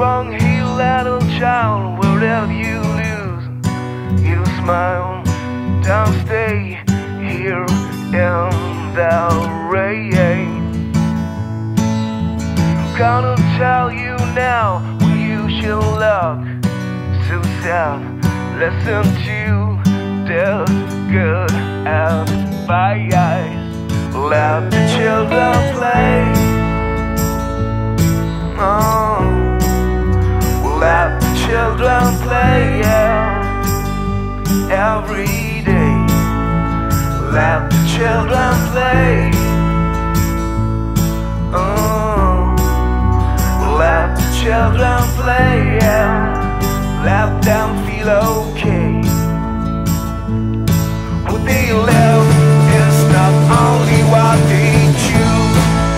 From here, little child, wherever you lose, you smile. Don't stay here in the rain. I'm gonna tell you now when you should look so sad. Listen to this good advice. Let the children play. Let the children play, yeah, every day. Let the children play. Let the children play, yeah. Let them feel okay. What they live is not only what they choose.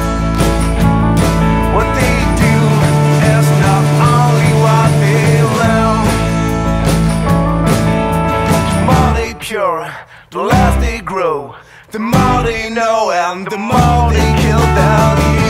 What they do is not only what they live. The more they pure, the less they grow. The more they know and the more they kill down you.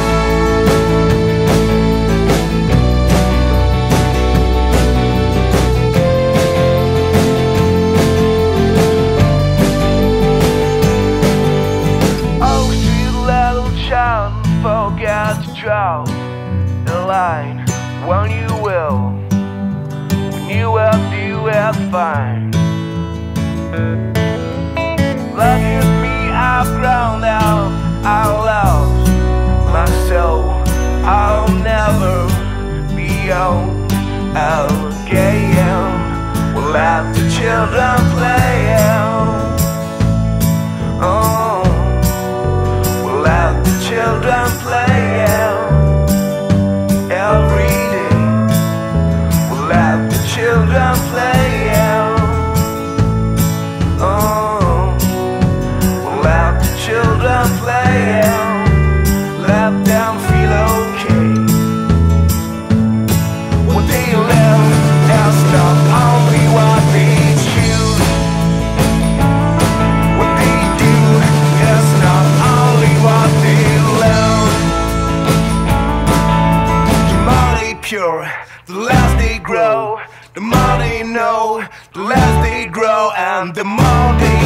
Forget to draw the line when you will do it fine. Look at me, I've grown out, I lost myself. I'll never be on again. We'll let the children play. Let the children play every day. We'll let the children play. We'll let the children play. Let them feel okay. What they live is not only what they choose. What they do is not only what they live. The more they pure, the less they grow. The more they know, the less they grow. And the more they